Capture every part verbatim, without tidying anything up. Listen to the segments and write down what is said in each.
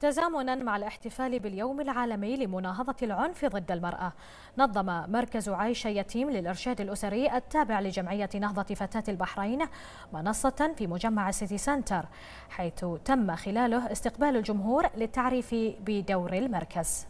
تزامنا مع الاحتفال باليوم العالمي لمناهضة العنف ضد المرأة، نظم مركز عايشة يتيم للإرشاد الأسري التابع لجمعية نهضة فتاة البحرين منصة في مجمع سيتي سنتر، حيث تم خلاله استقبال الجمهور للتعريف بدور المركز.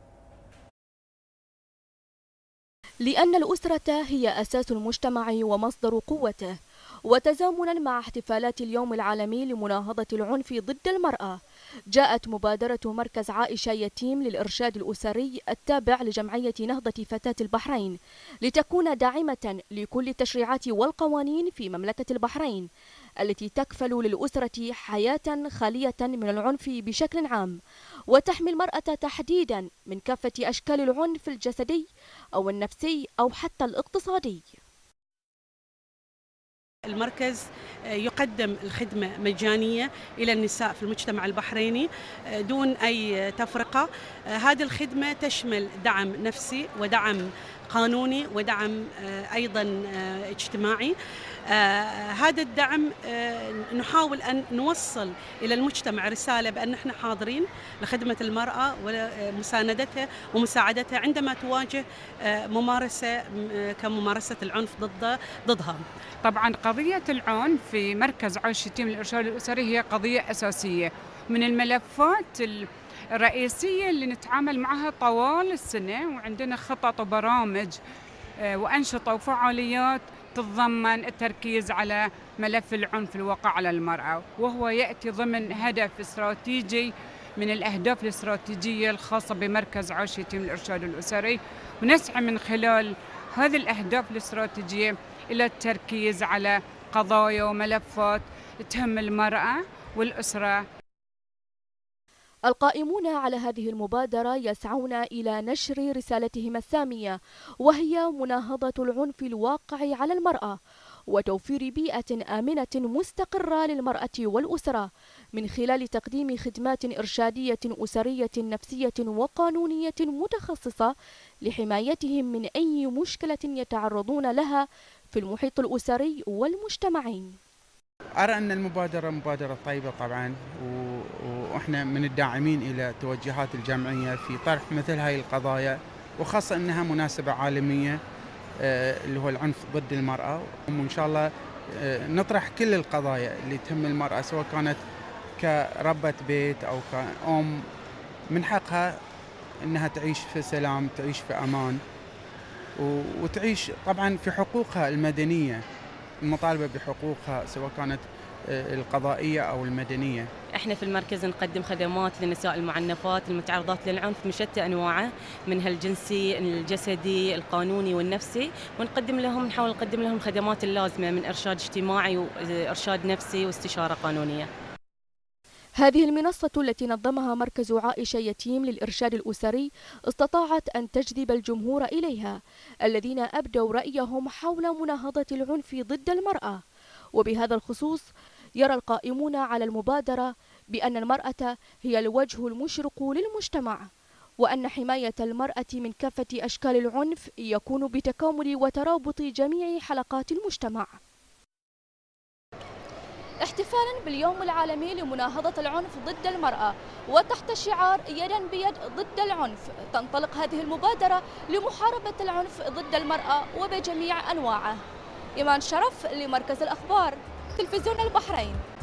لأن الأسرة هي أساس المجتمع ومصدر قوته، وتزامنا مع احتفالات اليوم العالمي لمناهضة العنف ضد المرأة، جاءت مبادرة مركز عائشة يتيم للإرشاد الأسري التابع لجمعية نهضة فتاة البحرين لتكون داعمة لكل التشريعات والقوانين في مملكة البحرين التي تكفل للأسرة حياة خالية من العنف بشكل عام، وتحمي المرأة تحديدا من كافة أشكال العنف الجسدي أو النفسي أو حتى الاقتصادي. المركز يقدم الخدمة مجانية إلى النساء في المجتمع البحريني دون أي تفرقة. هذه الخدمة تشمل دعم نفسي ودعم قانوني ودعم أيضا اجتماعي. هذا الدعم نحاول أن نوصل إلى المجتمع رسالة بأن احنا حاضرين لخدمة المرأة ومساندتها ومساعدتها عندما تواجه ممارسة كممارسة العنف ضد ضدها. طبعا قضية العنف في مركز عايشة يتيم للإرشاد الأسري هي قضية أساسية من الملفات الرئيسية اللي نتعامل معها طوال السنة، وعندنا خطط وبرامج وأنشطة وفعاليات تتضمن التركيز على ملف العنف الواقع على المرأة، وهو يأتي ضمن هدف استراتيجي من الأهداف الاستراتيجية الخاصة بمركز عايشة يتيم للإرشاد الأسري، ونسعى من خلال هذه الأهداف الاستراتيجية إلى التركيز على قضايا وملفات تهم المرأة والأسرة. القائمون على هذه المبادرة يسعون إلى نشر رسالتهم السامية، وهي مناهضة العنف الواقع على المرأة وتوفير بيئة آمنة مستقرة للمرأة والأسرة من خلال تقديم خدمات إرشادية أسرية نفسية وقانونية متخصصة لحمايتهم من أي مشكلة يتعرضون لها في المحيط الأسري والمجتمعي. أرى أن المبادرة مبادرة طيبة طبعا، وإحنا من الداعمين إلى توجهات الجمعية في طرح مثل هاي القضايا، وخاصة أنها مناسبة عالمية اللي هو العنف ضد المرأة، وإن شاء الله نطرح كل القضايا اللي تهم المرأة سواء كانت كربة بيت أو كأم، من حقها أنها تعيش في سلام، تعيش في أمان، وتعيش طبعا في حقوقها المدنية، المطالبة بحقوقها سواء كانت القضائية أو المدنية. احنا في المركز نقدم خدمات للنساء المعنفات المتعرضات للعنف من شتى انواعه، منها الجنسي، الجسدي، القانوني والنفسي، ونقدم لهم نحاول نقدم لهم الخدمات اللازمة من إرشاد اجتماعي وإرشاد نفسي واستشارة قانونية. هذه المنصة التي نظمها مركز عائشة يتيم للإرشاد الأسري استطاعت أن تجذب الجمهور إليها الذين أبدوا رأيهم حول مناهضة العنف ضد المرأة. وبهذا الخصوص يرى القائمون على المبادرة بأن المرأة هي الوجه المشرق للمجتمع، وأن حماية المرأة من كافة أشكال العنف يكون بتكامل وترابط جميع حلقات المجتمع. احتفالا باليوم العالمي لمناهضة العنف ضد المرأة وتحت شعار يدا بيد ضد العنف، تنطلق هذه المبادرة لمحاربة العنف ضد المرأة وبجميع أنواعه. إيمان شرف لمركز الأخبار، تلفزيون البحرين.